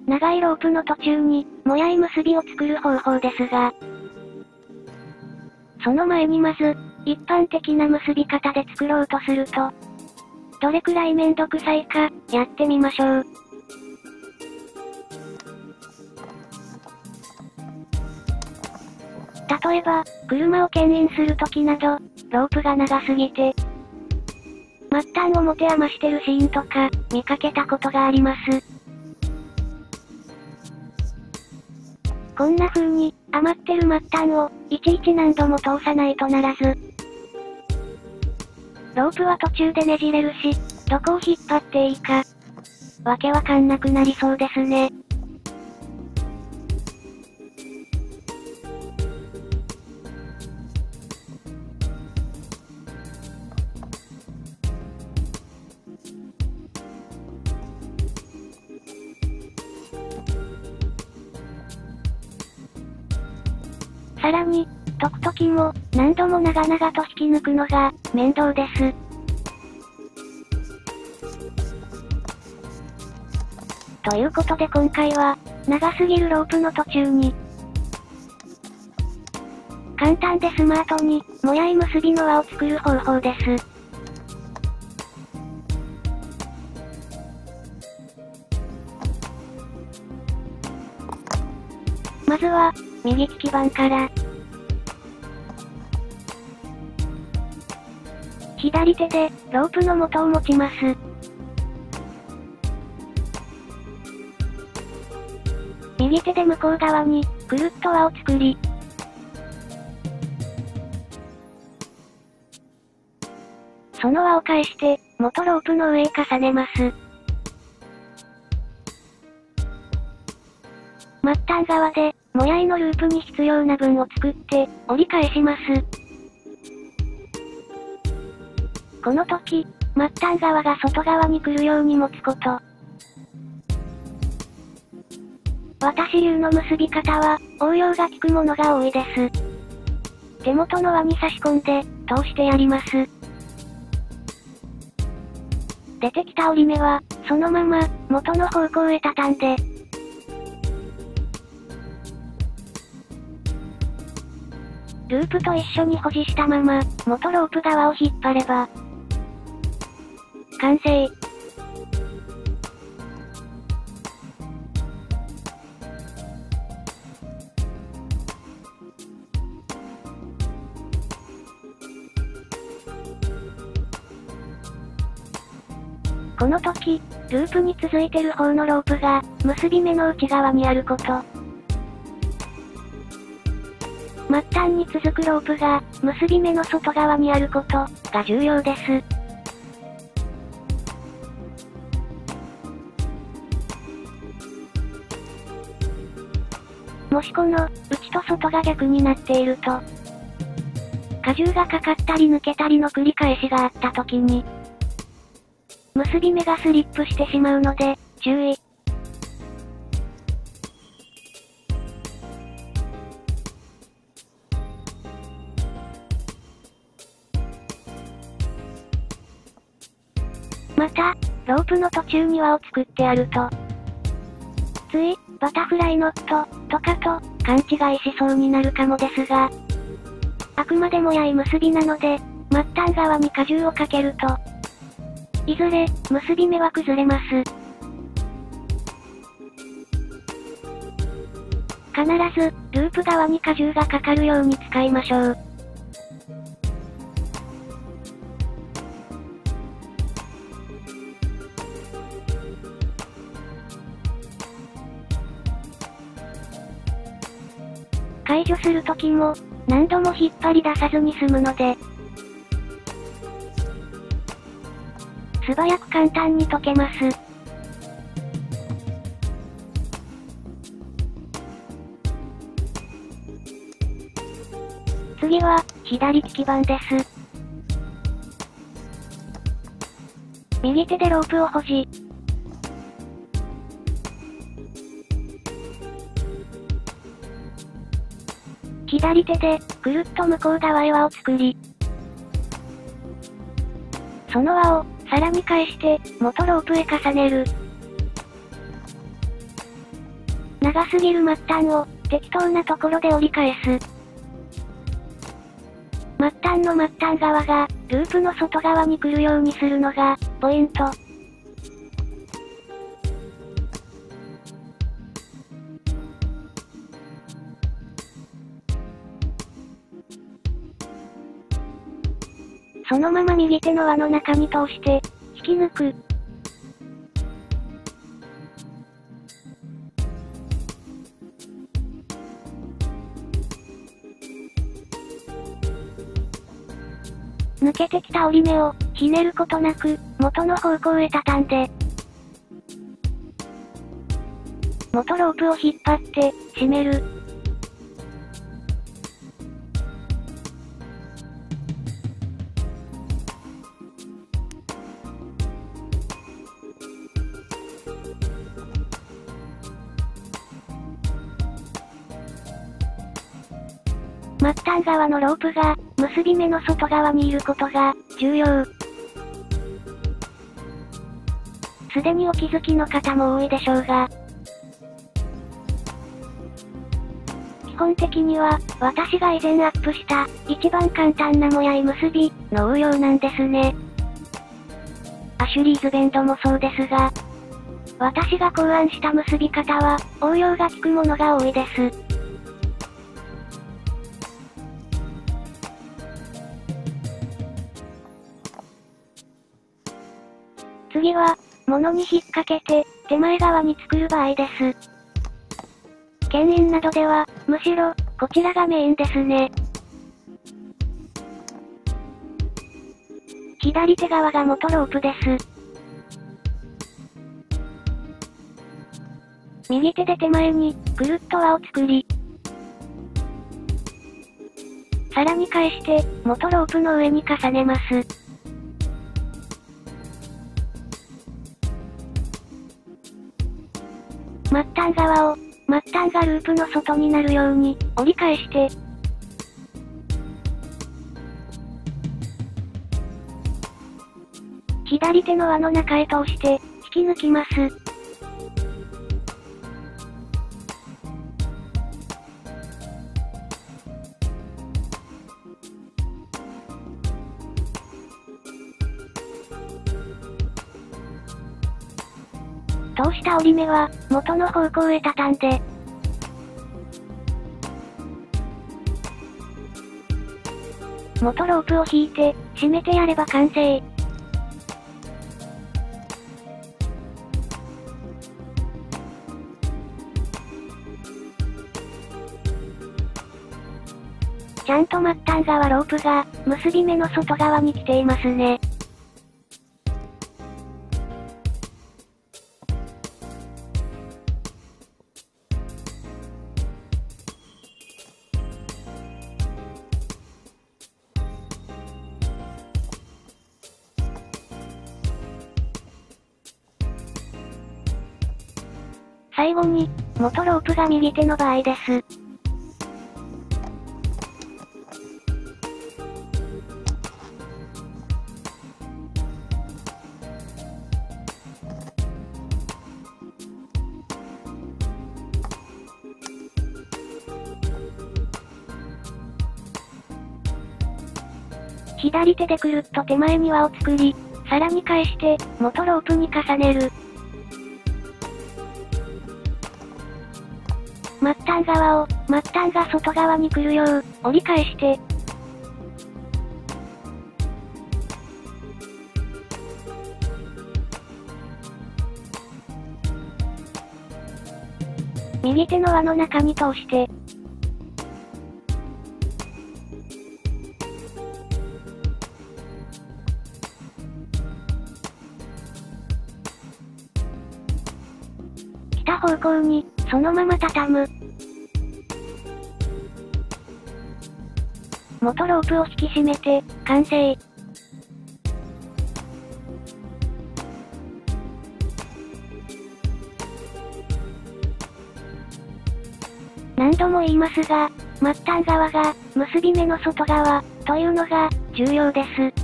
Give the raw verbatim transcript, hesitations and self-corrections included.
長いロープの途中に、もやい結びを作る方法ですが、その前にまず、一般的な結び方で作ろうとすると、どれくらいめんどくさいか、やってみましょう。例えば、車を牽引するときなど、ロープが長すぎて、末端を持て余してるシーンとか、見かけたことがあります。こんな風に、余ってる末端を、いちいち何度も通さないとならず、ロープは途中でねじれるし、どこを引っ張っていいか、わけわかんなくなりそうですね。さらに、解くときも、何度も長々と引き抜くのが、面倒です。ということで今回は、長すぎるロープの途中に、簡単でスマートに、もやい結びの輪を作る方法です。まずは、右利き板から、左手で、ロープの元を持ちます。右手で向こう側に、ぐるっと輪を作り、その輪を返して、元ロープの上へ重ねます。末端側で、もやいのループに必要な分を作って、折り返します。この時、末端側が外側に来るように持つこと。私流の結び方は、応用が効くものが多いです。手元の輪に差し込んで、通してやります。出てきた折り目は、そのまま、元の方向へ畳んで、ループと一緒に保持したまま、元ロープ側を引っ張れば、完成。この時、ループに続いてる方のロープが、結び目の内側にあること。末端に続くロープが、結び目の外側にあること、が重要です。もしこの、内と外が逆になっていると、荷重がかかったり抜けたりの繰り返しがあった時に、結び目がスリップしてしまうので、注意。また、ロープの途中に輪を作ってあると、つい、バタフライノット、とかと、勘違いしそうになるかもですが、あくまでもやい結びなので、末端側に荷重をかけると、いずれ、結び目は崩れます。必ず、ループ側に荷重がかかるように使いましょう。解除するときも、何度も引っ張り出さずに済むので、素早く簡単に解けます。次は、左利き板です。右手でロープを保持。左手で、ぐるっと向こう側へ輪を作り、その輪を、さらに返して、元ロープへ重ねる。 長すぎる末端を、適当なところで折り返す。末端の末端側が、ループの外側に来るようにするのが、ポイント。そのまま右手の輪の中に通して、引き抜く。抜けてきた折り目を、ひねることなく、元の方向へ畳んで、元ロープを引っ張って、締める。末端側のロープが、結び目の外側にいることが、重要。すでにお気づきの方も多いでしょうが。基本的には、私が以前アップした、一番簡単なもやい結び、の応用なんですね。アシュリーズベンドもそうですが、私が考案した結び方は、応用が効くものが多いです。次は、物に引っ掛けて、手前側に作る場合です。牽引などでは、むしろ、こちらがメインですね。左手側が元ロープです。右手で手前に、ぐるっと輪を作り、さらに返して、元ロープの上に重ねます。末端側を、末端がループの外になるように、折り返して、左手の輪の中へ通して、引き抜きます。通した折り目は、元の方向へ畳んで、元ロープを引いて、締めてやれば完成。ちゃんと末端側ロープが、結び目の外側に来ていますね。最後に、元ロープが右手の場合です。左手でくるっと手前に輪を作り、さらに返して、元ロープに重ねる。末端側を、末端が外側に来るよう、折り返して、右手の輪の中に通して、来た方向に、そのまま畳む。元ロープを引き締めて、完成。何度も言いますが、末端側が、結び目の外側、というのが、重要です。